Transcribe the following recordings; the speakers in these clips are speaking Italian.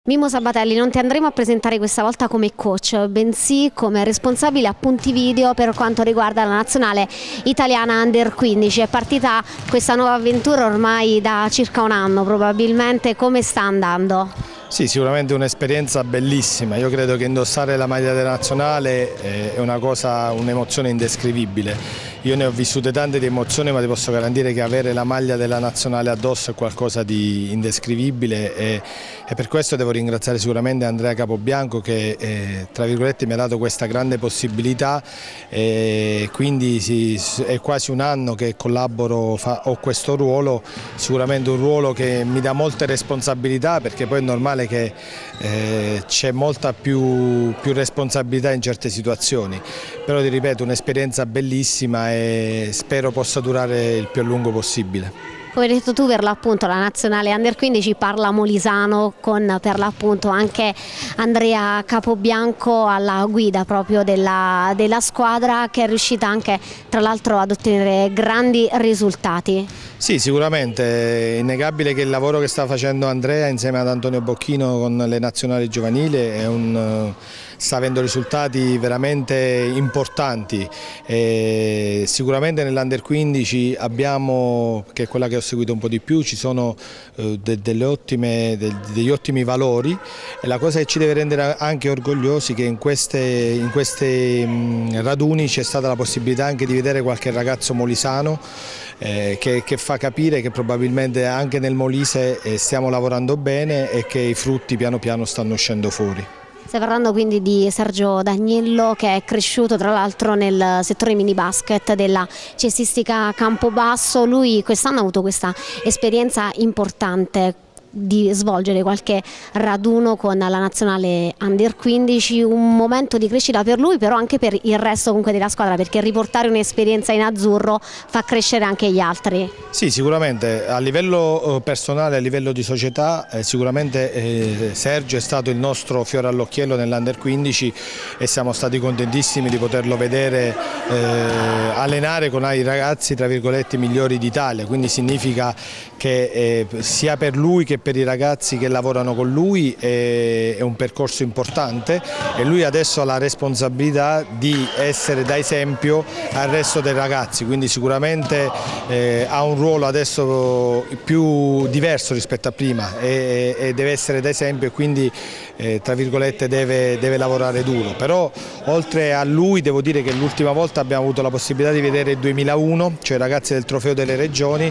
Mimmo Sabatelli, non ti andremo a presentare questa volta come coach, bensì come responsabile appunti video per quanto riguarda la nazionale italiana Under 15. È partita questa nuova avventura ormai da circa un anno probabilmente, come sta andando? Sì, sicuramente un'esperienza bellissima. Io credo che indossare la maglia della nazionale è un'emozione indescrivibile. Io ne ho vissute tante di emozioni, ma ti posso garantire che avere la maglia della nazionale addosso è qualcosa di indescrivibile e per questo devo ringraziare sicuramente Andrea Capobianco che tra virgolette mi ha dato questa grande possibilità e quindi è quasi un anno che collaboro, ho questo ruolo, sicuramente un ruolo che mi dà molte responsabilità, perché poi è normale che c'è molta più responsabilità in certe situazioni, però ti ripeto, un'esperienza bellissima e spero possa durare il più a lungo possibile. Come hai detto tu, per l'appunto la nazionale Under 15 parla molisano con per l'appunto anche Andrea Capobianco alla guida proprio della squadra, che è riuscita anche tra l'altro ad ottenere grandi risultati. Sì, sicuramente è innegabile che il lavoro che sta facendo Andrea insieme ad Antonio Bocchino con le nazionali giovanili sta avendo risultati veramente importanti. Sicuramente nell'Under 15 abbiamo, che è quella che ho seguito un po' di più, ci sono degli ottimi valori, e la cosa che ci deve rendere anche orgogliosi è che in questi raduni c'è stata la possibilità anche di vedere qualche ragazzo molisano che fa capire che probabilmente anche nel Molise stiamo lavorando bene e che i frutti piano piano stanno uscendo fuori. Stai parlando quindi di Sergio D'Agnello, che è cresciuto tra l'altro nel settore mini basket della cestistica Campobasso. Lui quest'anno ha avuto questa esperienza importante di svolgere qualche raduno con la nazionale Under 15, un momento di crescita per lui, però anche per il resto comunque della squadra, perché riportare un'esperienza in azzurro fa crescere anche gli altri. Sì, sicuramente a livello personale, a livello di società, sicuramente Sergio è stato il nostro fiore all'occhiello nell'Under 15 e siamo stati contentissimi di poterlo vedere allenare con i ragazzi tra virgolette migliori d'Italia, quindi significa che sia per lui che per i ragazzi che lavorano con lui è un percorso importante, e lui adesso ha la responsabilità di essere da esempio al resto dei ragazzi, quindi sicuramente ha un ruolo adesso più diverso rispetto a prima e deve essere da esempio, e quindi tra virgolette deve lavorare duro. Però oltre a lui devo dire che l'ultima volta abbiamo avuto la possibilità di vedere il 2001, cioè i ragazzi del Trofeo delle Regioni,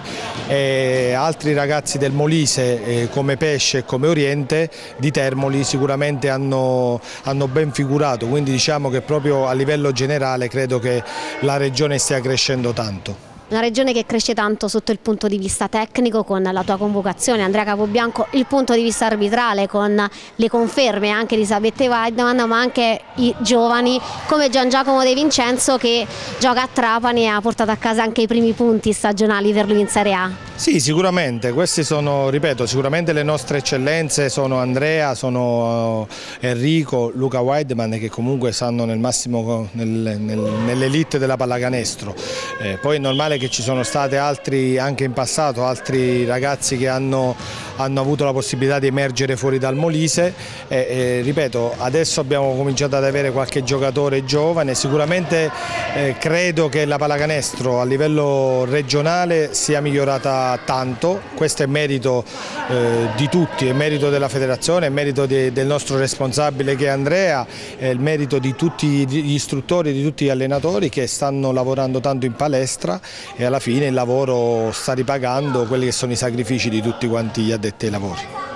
e altri ragazzi del Molise come Pesce e come Oriente di Termoli sicuramente hanno ben figurato, quindi diciamo che proprio a livello generale credo che la regione stia crescendo tanto. Una regione che cresce tanto sotto il punto di vista tecnico con la tua convocazione, Andrea Capobianco, il punto di vista arbitrale con le conferme anche di Sabette Weidman, ma anche i giovani come Gian Giacomo De Vincenzo, che gioca a Trapani e ha portato a casa anche i primi punti stagionali per lui in Serie A. Sì, sicuramente, queste sono, ripeto, sicuramente le nostre eccellenze sono Andrea, sono Enrico, Luca Weidman, che comunque stanno nel massimo nell'elite della pallacanestro. Poi è normale che ci sono stati altri anche in passato, altri ragazzi che hanno avuto la possibilità di emergere fuori dal Molise, ripeto, adesso abbiamo cominciato ad avere qualche giocatore giovane. Sicuramente credo che la pallacanestro a livello regionale sia migliorata tanto, questo è merito di tutti, è merito della federazione, è merito del nostro responsabile che è Andrea, è il merito di tutti gli istruttori, di tutti gli allenatori che stanno lavorando tanto in palestra, e alla fine il lavoro sta ripagando quelli che sono i sacrifici di tutti quanti gli addetti ai lavori.